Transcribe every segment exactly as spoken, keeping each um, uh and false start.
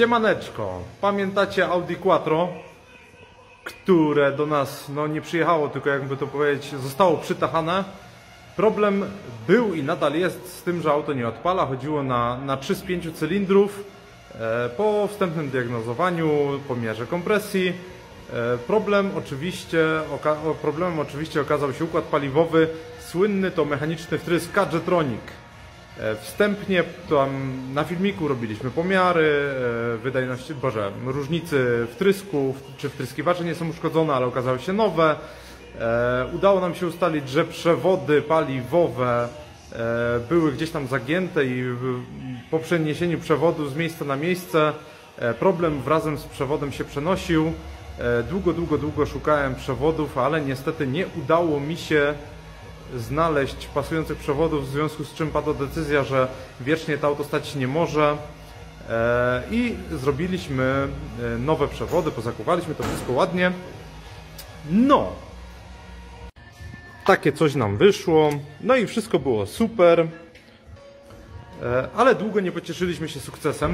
Siemaneczko, pamiętacie Audi Quattro, które do nas no, nie przyjechało, tylko jakby to powiedzieć, zostało przytachane. Problem był i nadal jest z tym, że auto nie odpala. Chodziło na, na trzy z pięciu cylindrów. E, po wstępnym diagnozowaniu, pomiarze kompresji, e, problem oczywiście, oka problemem oczywiście okazał się układ paliwowy. Słynny to mechaniczny wtrysk Kadżetronic. Wstępnie tam na filmiku robiliśmy pomiary wydajności, boże, różnicy wtrysków, czy wtryskiwacze nie są uszkodzone, ale okazały się nowe. Udało nam się ustalić, że przewody paliwowe były gdzieś tam zagięte i po przeniesieniu przewodu z miejsca na miejsce problem razem z przewodem się przenosił. Długo, długo, długo szukałem przewodów, ale niestety nie udało mi się znaleźć pasujących przewodów, w związku z czym padła decyzja, że wiecznie to auto stać nie może i zrobiliśmy nowe przewody, pozakuwaliśmy to wszystko ładnie. No, takie coś nam wyszło, no i wszystko było super, ale długo nie pocieszyliśmy się sukcesem.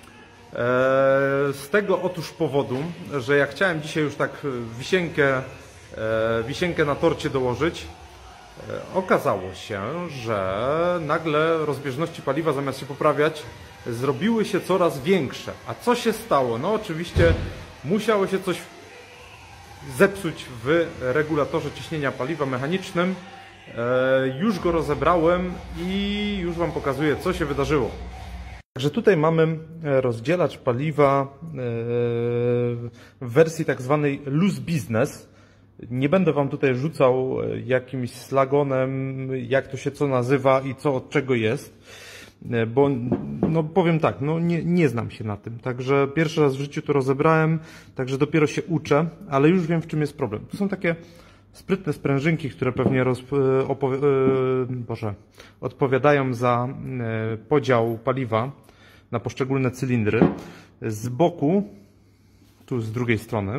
Z tego otóż powodu, że jak chciałem dzisiaj już tak wisienkę, wisienkę na torcie dołożyć, okazało się, że nagle rozbieżności paliwa, zamiast się poprawiać, zrobiły się coraz większe. A co się stało? No oczywiście musiało się coś zepsuć w regulatorze ciśnienia paliwa mechanicznym. Już go rozebrałem i już Wam pokazuję, co się wydarzyło. Także tutaj mamy rozdzielacz paliwa w wersji tak zwanej loose business. Nie będę Wam tutaj rzucał jakimś slagonem, jak to się co nazywa i co od czego jest, bo no powiem tak, no nie, nie znam się na tym, także pierwszy raz w życiu to rozebrałem, także dopiero się uczę, ale już wiem, w czym jest problem. Tu są takie sprytne sprężynki, które pewnie roz, opowi Boże, odpowiadają za podział paliwa na poszczególne cylindry. Z boku, tu z drugiej strony,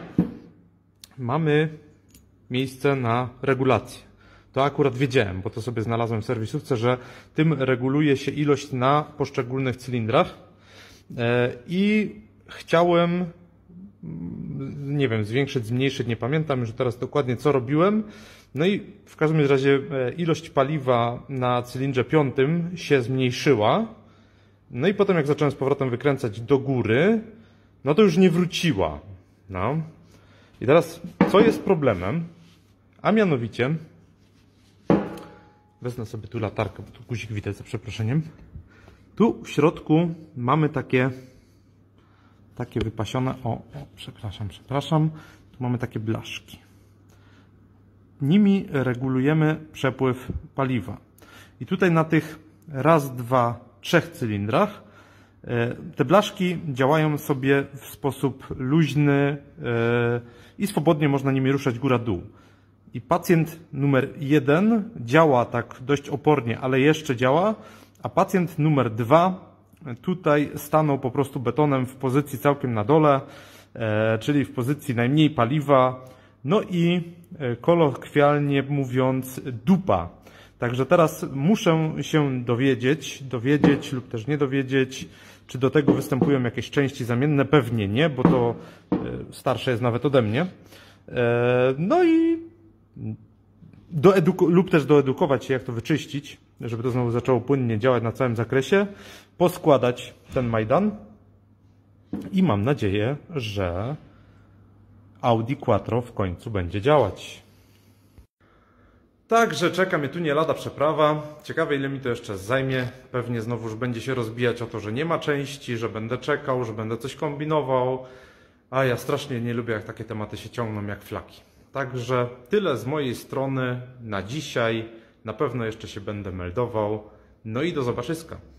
mamy miejsce na regulację. To akurat wiedziałem, bo to sobie znalazłem w serwisówce, że tym reguluje się ilość na poszczególnych cylindrach i chciałem, nie wiem, zwiększyć, zmniejszyć, nie pamiętam już teraz dokładnie co robiłem. No i w każdym razie ilość paliwa na cylindrze piątym się zmniejszyła. No i potem jak zacząłem z powrotem wykręcać do góry, no to już nie wróciła. No. I teraz, co jest problemem? A mianowicie, wezmę sobie tu latarkę, bo tu guzik widać, za przeproszeniem. Tu w środku mamy takie, takie wypasione, o, o, przepraszam, przepraszam, tu mamy takie blaszki. Nimi regulujemy przepływ paliwa. I tutaj na tych raz, dwa, trzech cylindrach te blaszki działają sobie w sposób luźny i swobodnie można nimi ruszać góra-dół. I pacjent numer jeden działa tak dość opornie, ale jeszcze działa, a pacjent numer dwa tutaj stanął po prostu betonem w pozycji całkiem na dole, czyli w pozycji najmniej paliwa, no i kolokwialnie mówiąc dupa. Także teraz muszę się dowiedzieć, dowiedzieć lub też nie dowiedzieć, czy do tego występują jakieś części zamienne. Pewnie nie, bo to starsze jest nawet ode mnie. No i lub też doedukować się, jak to wyczyścić, żeby to znowu zaczęło płynnie działać na całym zakresie, poskładać ten majdan i mam nadzieję, że Audi Quattro w końcu będzie działać. Także czeka mnie tu nie lada przeprawa. Ciekawe, ile mi to jeszcze zajmie. Pewnie znowuż będzie się rozbijać o to, że nie ma części, że będę czekał, że będę coś kombinował. A ja strasznie nie lubię, jak takie tematy się ciągną jak flaki. Także tyle z mojej strony na dzisiaj. Na pewno jeszcze się będę meldował. No i do zobaczyska.